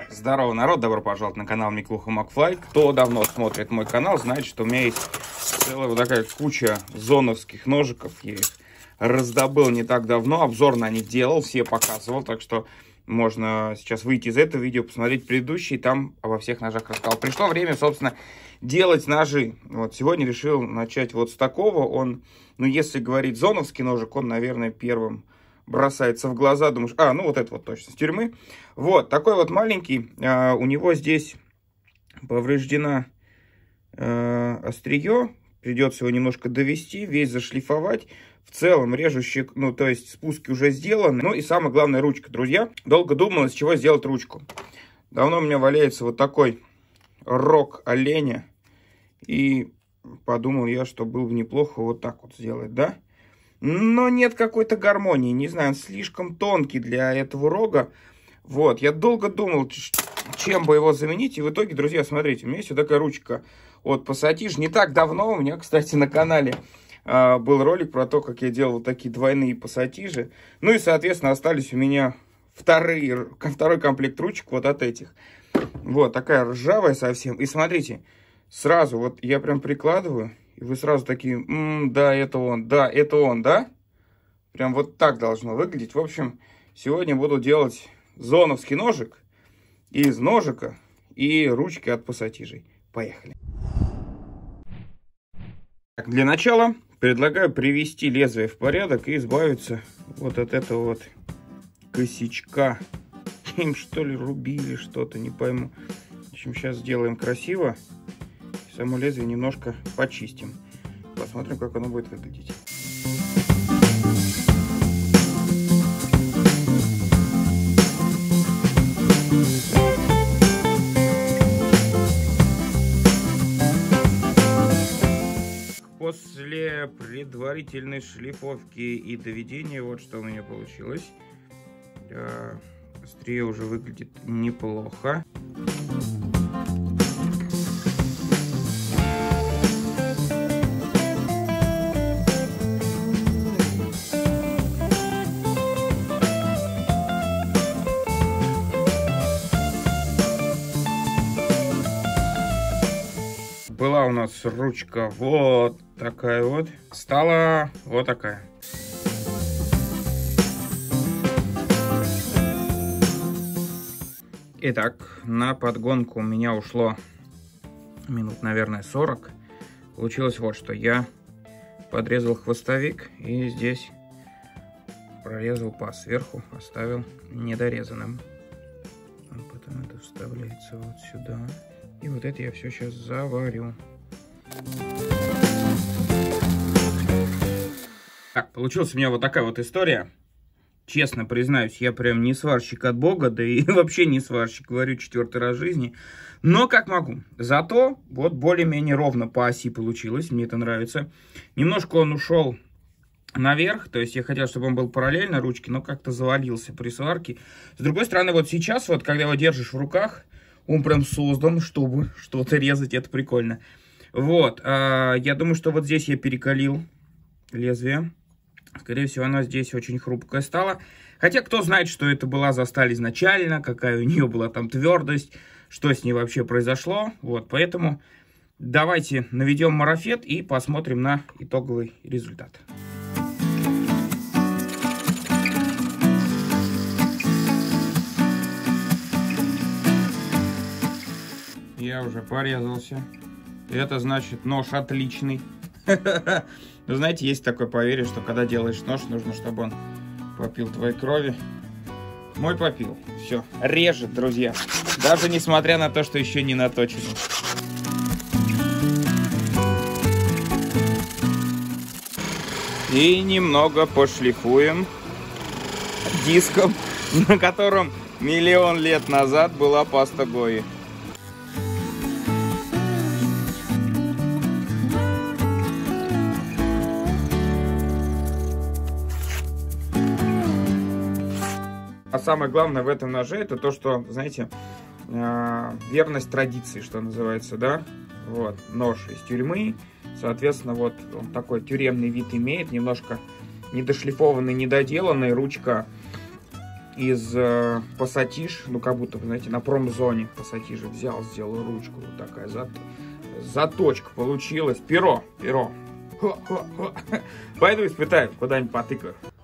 Здорово, народ, добро пожаловать на канал Миклуха Макфлай. Кто давно смотрит мой канал, знает, что у меня есть целая вот такая куча зоновских ножиков. Я их раздобыл не так давно, обзор на них делал, все показывал, так что можно сейчас выйти из этого видео, посмотреть предыдущий, там обо всех ножах рассказал. Пришло время, собственно, делать ножи. Вот сегодня решил начать вот с такого. Он, ну если говорить зоновский ножик, он, наверное, первым бросается в глаза, думаешь, ну вот это вот точно, с тюрьмы. Вот, такой вот маленький, у него здесь повреждено острие, придется его немножко довести, весь зашлифовать. В целом режущий, ну то есть спуски уже сделаны. Ну и самое главное, ручка, друзья. Долго думал, из чего сделать ручку. Давно у меня валяется вот такой рог оленя. И подумал я, что было бы неплохо вот так вот сделать, да? Но нет какой-то гармонии, не знаю, он слишком тонкий для этого рога. Вот, я долго думал, чем бы его заменить, и в итоге, друзья, смотрите, у меня есть вот такая ручка от Пассатиж. Не так давно у меня, кстати, на канале был ролик про то, как я делал вот такие двойные пассатижи. Ну и, соответственно, остались у меня второй комплект ручек вот от этих. Вот, такая ржавая совсем. И смотрите, сразу вот я прям прикладываю, и вы сразу такие, да, это он, да? Прям вот так должно выглядеть. В общем, сегодня буду делать зоновский ножик из ножика и ручки от пассатижей. Поехали. Так, для начала предлагаю привести лезвие в порядок и избавиться вот от этого вот косячка. Им что ли рубили что-то, не пойму. В общем, сейчас сделаем красиво. Само лезвие немножко почистим. Посмотрим, как оно будет выглядеть. После предварительной шлифовки и доведения, вот что у меня получилось. Острие уже выглядит неплохо. Была у нас ручка вот такая вот, стала вот такая. Итак, на подгонку у меня ушло минут, наверное, 40. Получилось вот что. Я подрезал хвостовик и здесь прорезал паз. Сверху оставил недорезанным. Потом это вставляется вот сюда. И вот это я все сейчас заварю. Так, получилась у меня вот такая вот история. Честно признаюсь, я прям не сварщик от бога, да и вообще не сварщик, варю 4-й раз в жизни. Но как могу. Зато вот более-менее ровно по оси получилось, мне это нравится. Немножко он ушел наверх, то есть я хотел, чтобы он был параллельно ручке, но как-то завалился при сварке. С другой стороны, вот сейчас, вот когда его держишь в руках, он прям создан, чтобы что-то резать, это прикольно. Вот, я думаю, что вот здесь я перекалил лезвие. Скорее всего, она здесь очень хрупкая стала. Хотя, кто знает, что это была за сталь изначально, какая у нее была там твердость, что с ней вообще произошло. Вот, поэтому давайте наведем марафет и посмотрим на итоговый результат. Я уже порезался. Это значит, нож отличный. Вы знаете, есть такое поверье, что когда делаешь нож, нужно, чтобы он попил твоей крови. Мой попил. Все. Режет, друзья. Даже несмотря на то, что еще не наточен. И немного пошлифуем диском, на котором миллион лет назад была паста Гои. А самое главное в этом ноже это то, что, знаете, верность традиции, что называется, да? Вот, нож из тюрьмы, соответственно, вот он такой тюремный вид имеет, немножко недошлифованный, недоделанный, ручка из пассатиж, ну как будто, знаете, на промзоне пассатижа взял, сделал ручку, вот такая заточка получилась, перо. Пойду испытаю, куда-нибудь потыкаю.